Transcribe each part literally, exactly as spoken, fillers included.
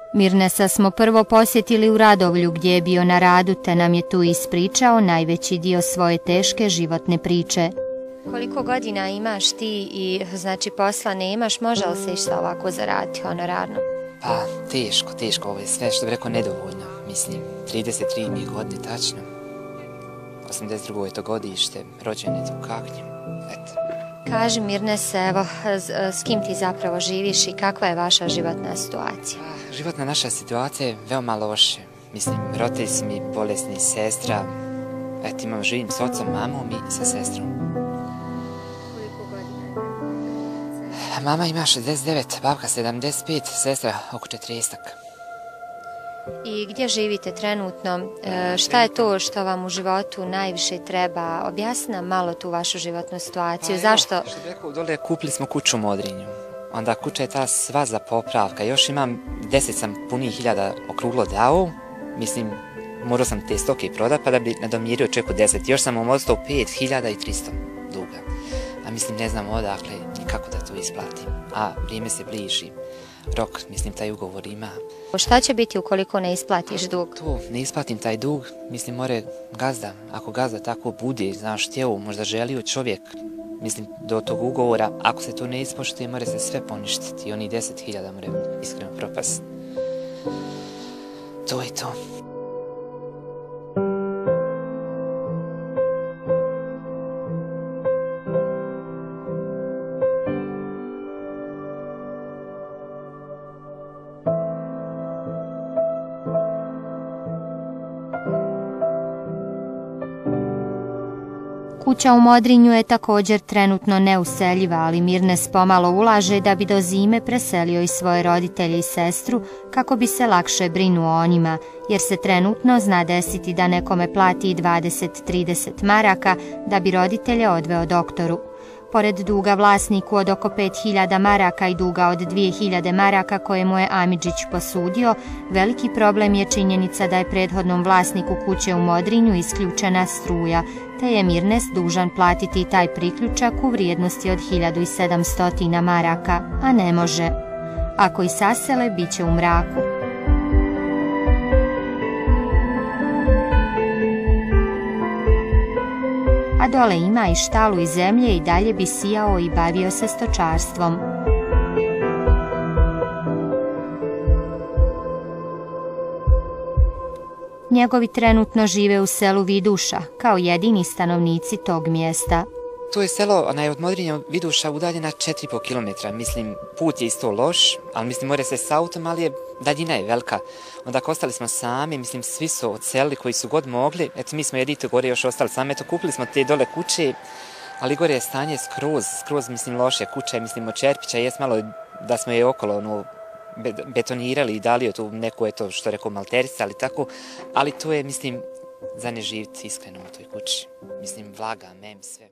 Mirnesa smo prvo posjetili u Radovlju gdje je bio na radu te nam je tu ispričao najveći dio svoje teške životne priče. Koliko godina imaš ti i znači posla nemaš, može li se išta ovako zaraditi honorarno? Pa teško, teško, ovo je sve što bih rekao nedovoljno, mislim, trideset tri mi je godine tačno, osamdeset drugo je to godište, rođen je tu kaknjem, eto. Kaži Mirnes, evo, s kim ti zapravo živiš i kakva je vaša životna situacija? Životna naša situacija je veoma loša, mislim, roditelji su mi bolesni, sestra, eto imam, živim s ocom, mamom i sa sestrom. Mama ima šezdeset devet, babka sedamdeset pet, sestra oko četrdeset. I gdje živite trenutno? E, šta je to što vam u životu najviše treba? Objasni nam malo tu vašu životnu situaciju. Pa, zašto? Evo, što bih rekao, dole kupili smo kuću u Modrinju. Onda kuća je ta sva za popravka. Još imam deset sam punih hiljada okruglo dao. Mislim, morao sam te stoke prodat pa da bi nadomirio čeku deset. Još sam mu ostao pet hiljada i tristo duga. A mislim, ne znam odakle nikako da to isplatim. A vrijeme se bliži. Rok, mislim, taj ugovor ima. Šta će biti ukoliko ne isplatiš dug? Tu, ne isplatim taj dug, mislim, more gazda. Ako gazda tako bude, znaš, htjeo, možda želio čovjek, mislim, do tog ugovora, ako se to ne ispoštuje, more se sve poništiti. I oni deset hiljada more iskreno propast. To je to. Kuća u Modrinju je također trenutno neuseljiva, ali Mirnes pomalo ulaže da bi do zime preselio i svoje roditelje i sestru kako bi se lakše brinuo o njima, jer se trenutno zna desiti da nekome plati dvadeset do trideset maraka da bi roditelje odveo doktoru. Pored duga vlasniku od oko pet hiljada maraka i duga od dvije hiljade maraka koje mu je Amidžić posudio, veliki problem je činjenica da je prethodnom vlasniku kuće u Modrinju isključena struja, te je Mirnes dužan platiti taj priključak u vrijednosti od hiljadu sedamsto maraka, a ne može. Ako i sasele, bit će u mraku. A dole ima i štalu i zemlje i dalje bi sijao i bavio se stočarstvom. Njegovi trenutno žive u selu Viduša, kao jedini stanovnici tog mjesta. To je selo, ona je od Modrinja Viduša udaljena četiri i po kilometra, mislim, put je isto loš, ali mislim, more se s autom, ali je, daljina je velika. Onda ako ostali smo sami, mislim, svi su odselili koji su god mogli, eto mi smo jedito gore još ostali sami, eto kupili smo te dole kuće, ali gore je stanje skroz, skroz, mislim, loše kuće, mislim, od Čerpića, jes malo da smo je okolo, ono, betonirali i dali tu neku, eto, što rekao, malterica, ali tako, ali to je, mislim, za ne živjeti iskreno u toj kući. Mislim, vlaga, mem, sve.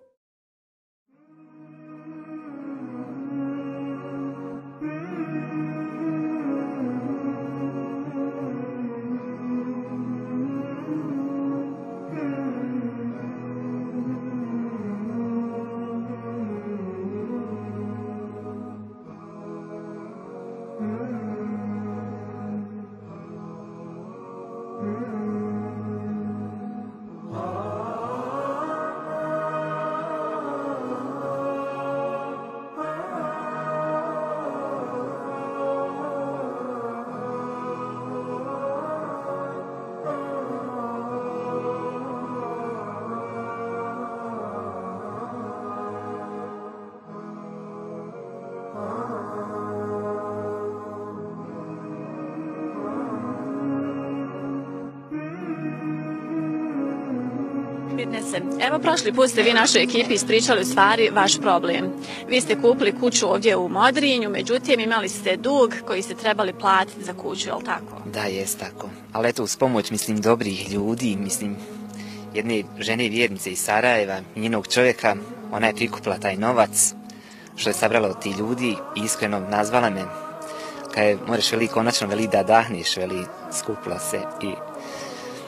Mirnese, evo prošli put ste vi našoj ekipi ispričali u stvari vaš problem. Vi ste kupili kuću ovdje u Modrinju, međutim imali ste dug koji ste trebali platiti za kuću, je li tako? Da, jest tako. Ali eto, uz pomoć, mislim, dobrih ljudi, mislim, jedne žene vjernice iz Sarajeva, njenog čovjeka, ona je prikupila taj novac što je sabrala od ti ljudi i iskreno nazvala me. Kad je, moraš veli, konačno veli da dahneš, veli, skupila se i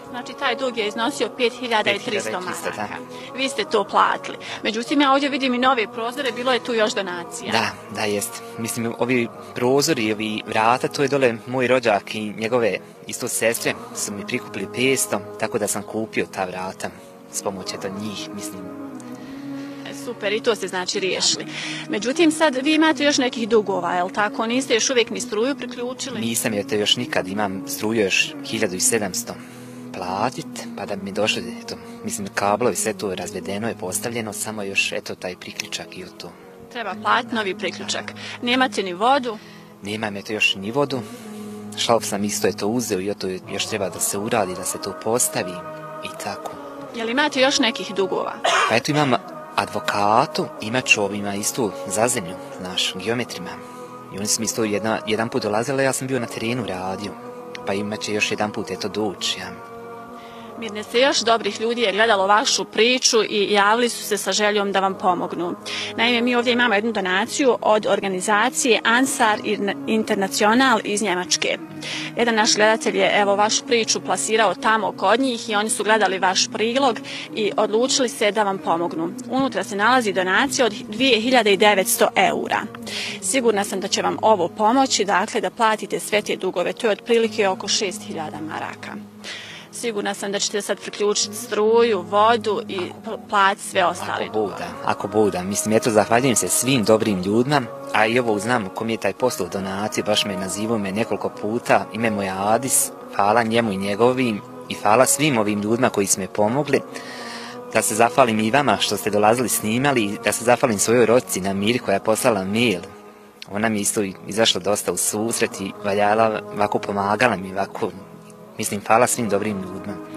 Znači, taj dug je iznosio pet hiljada tristo maraka. Vi ste to platili. Međutim, ja ovdje vidim i nove prozore, bilo je tu još donacija. Da, da, jest. Mislim, ovi prozori, ovi vrata, to je dole moj rođak i njegove isto sestre su mi prikupili petsto, tako da sam kupio ta vrata s pomoć eto njih, mislim. Super, i to ste znači riješili. Međutim, sad vi imate još nekih dugova, je li tako? Niste još uvijek ni struju priključili? Nisam, jer to još nikad imam struju još hiljadu sedamsto platit, pa da bi mi došlo, eto, mislim, kablovi, sve to razvedeno je postavljeno, samo još, eto, taj priključak i to. Treba platiti novi priključak. Nemate ni vodu? Nemam, eto, još ni vodu. Šalf sam isto, eto, uzeo i to još treba da se uradi, da se to postavi i tako. Je li imate još nekih dugova? Pa eto, imam advokatu, imat ću ovima istu za zemlju, znaš, geometrima. I oni su mi isto jedna, jedan put dolazili, ja sam bio na terenu radio, pa imat će još jedan put, eto, doći, ja. Mirne, se još dobrih ljudi je gledalo vašu priču i javili su se sa željom da vam pomognu. Naime, mi ovdje imamo jednu donaciju od organizacije Ansar International iz Njemačke. Jedan naš gledatelj je evo vašu priču plasirao tamo kod njih i oni su gledali vaš prilog i odlučili se da vam pomognu. Unutra se nalazi donacija od dvije hiljade devetsto eura. Sigurna sam da će vam ovo pomoći, dakle da platite sve te dugove. To je otprilike oko šest hiljada maraka. Sigurna sam da ćete sad priključiti struju, vodu i platiti sve ostale dugove. Ako Bog, mislim, eto, zahvaljujem se svim dobrim ljudima, a i ovo znam kom je taj poslov donacije, baš me nazivao me nekoliko puta, ime moj Adis, hvala njemu i njegovim i hvala svim ovim ljudima koji su me pomogli. Da se zahvalim i vama što ste dolazili snimali i da se zahvalim svojoj rođici na Miri koja je poslala mail. Ona mi isto izašla dosta u susret i valjala, ovako pomagala mi, ovako. Mislim, hvala svim dobrim ljudima.